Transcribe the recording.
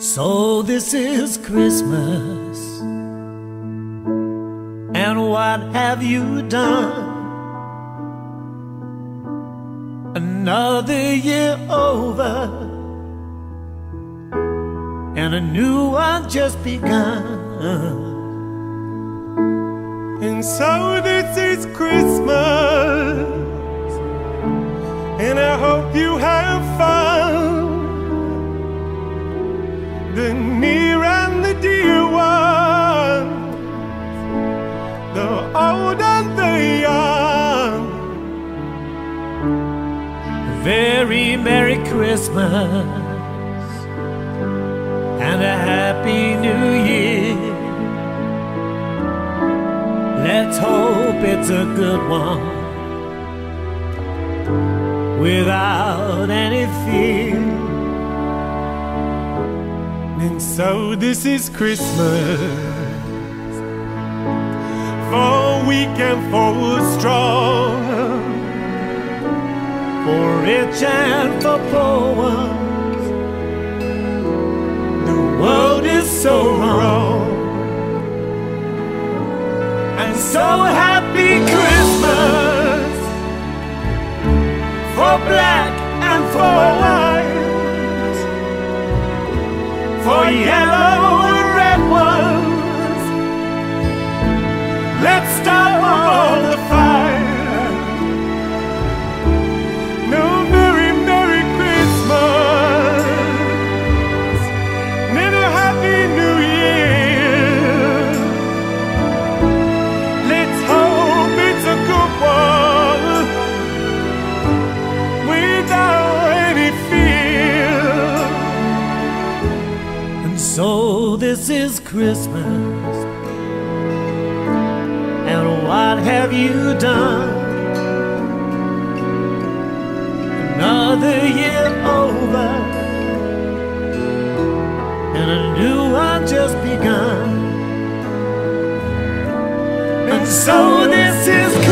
So this is Christmas, and what have you done? Another year over, and a new one just begun. And so this is Christmas, and I hope you have fun. The near and the dear ones, the old and the young. Very Merry Christmas and a Happy New Year. Let's hope it's a good one without any fear. And so this is Christmas, for weak and for strong, for rich and for poor ones. The world is so wrong. And so happy Christmas for black and for white, for yellow and red ones. Let's stop all the fire. No very Merry Christmas, and a Happy New Year. Let's hope it's a good one without any fear. And so this is Christmas, and what have you done? Another year over, and a new one just begun. And so this is